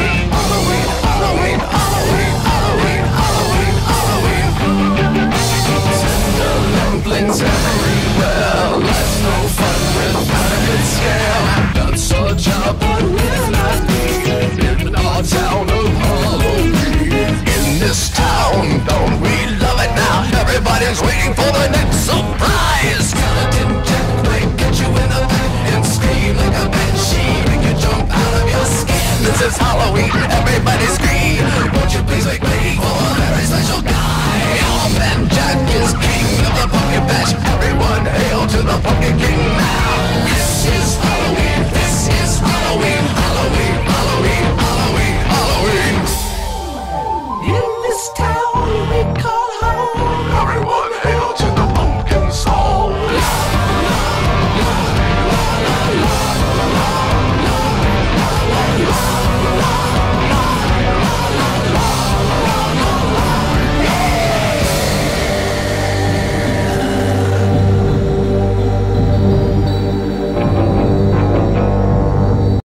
Halloween, Halloween, Halloween, Halloween, Halloween, Halloween. Tender lumplings everywhere. Life's no fun without a good scare. Done so job, but we're not in our town of Halloween. In this town, don't we love it now? Everybody's waiting for the next surprise. Skeleton Jack may get you in the back and scream like a banshee, make you jump out of your skin. This is Halloween, everybody scream. Won't you please make me for a very special guy? Old-Man Jack is king of the pumpkin patch. Everyone hail to the Pumpkin King now. This is